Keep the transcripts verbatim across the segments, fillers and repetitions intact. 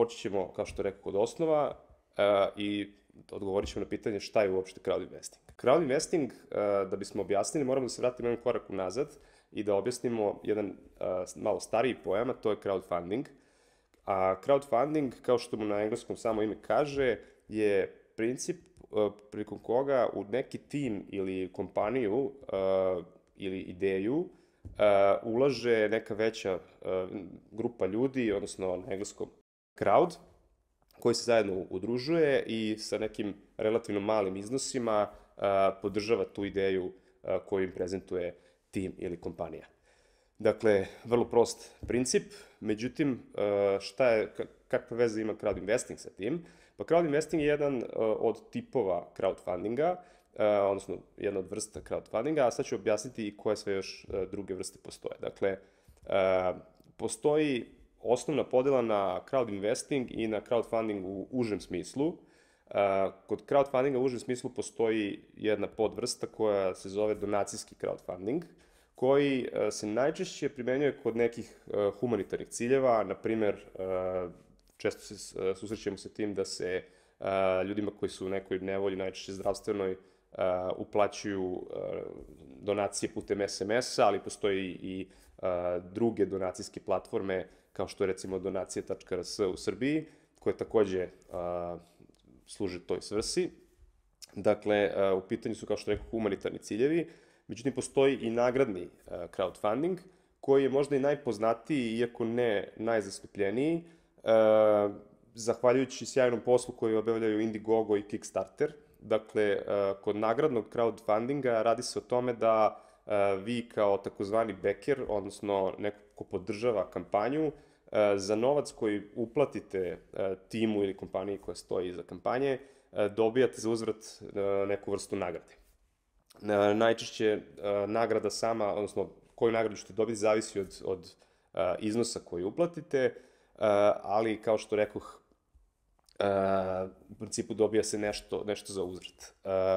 počet ćemo, kao što rekao, kod osnova i odgovorit ćemo na pitanje šta je uopšte crowd investing. Crowd investing, da bismo objasnili, moramo da se vratimo jedan korak unazad i da objasnimo jedan malo stariji pojam, a to je crowdfunding. A crowdfunding, kao što mu na engleskom samo ime kaže, je princip prilikom koga u neki tim ili kompaniju ili ideju ulaže neka veća grupa ljudi, odnosno na engleskom crowd, koji se zajedno udružuje i sa nekim relativno malim iznosima podržava tu ideju koju im prezentuje tim ili kompanija. Dakle, vrlo prost princip, međutim, šta je, kakve veze ima crowd investing sa tim? Pa crowd investing je jedan od tipova crowdfundinga, odnosno jedna od vrsta crowdfundinga, a sad ću objasniti i koje sve još druge vrste postoje. Dakle, postoji osnovna podela na crowd investing i na crowdfunding u užem smislu. Kod crowdfundinga u užem smislu postoji jedna podvrsta koja se zove donacijski crowdfunding, koji se najčešće primenjuje kod nekih humanitarnih ciljeva. Na primer, često se susrećemo sa tim da se ljudima koji su u nekoj nevolji, najčešće zdravstvenoj, uplaćuju donacije putem es em es-a, ali postoji i druge donacijske platforme, kao što je recimo donacije tačka er es u Srbiji, koje takođe služe toj svrsi. Dakle, u pitanju su, kao što rekao, humanitarni ciljevi. Međutim, postoji i nagradni crowdfunding, koji je možda i najpoznatiji, iako ne najzastupljeniji, zahvaljujući sjajnom poslu koji obavljaju Indiegogo i Kickstarter. Dakle, kod nagradnog crowdfundinga radi se o tome da vi kao takozvani backer, odnosno neko ko podržava kampanju, za novac koji uplatite timu ili kompaniji koja stoji iza kampanje, dobijate za uzvrat neku vrstu nagrade. Najčešće nagrada sama, odnosno koju nagradu ćete dobiti, zavisi od, od iznosa koji uplatite, ali kao što rekoh, u principu dobija se nešto, nešto za uzvrat.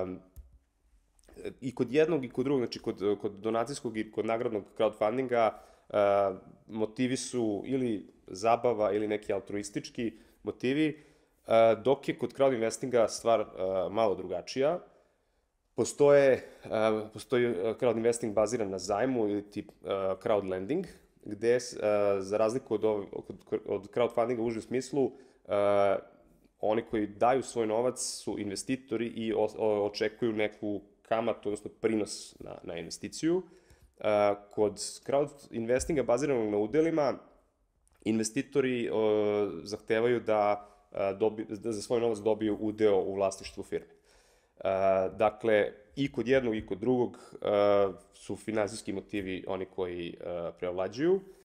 I kod jednog i kod drugog, znači kod, kod donacijskog i kod nagradnog crowdfundinga, motivi su ili zabava ili neki altruistički motivi, dok je kod crowd investinga stvar malo drugačija. Postoje, postoji crowd investing baziran na zajmu ili tip crowd lending, gde za razliku od, od crowdfundinga u užem smislu, oni koji daju svoj novac su investitori i očekuju neku kamatu, odnosno prinos na, na investiciju. Kod crowd investinga baziranog na udelima, investitori zahtevaju da, dobi, da za svoj novac dobiju udeo u vlasništvu firme. Dakle, i kod jednog i kod drugog su finansijski motivi oni koji preovlađuju.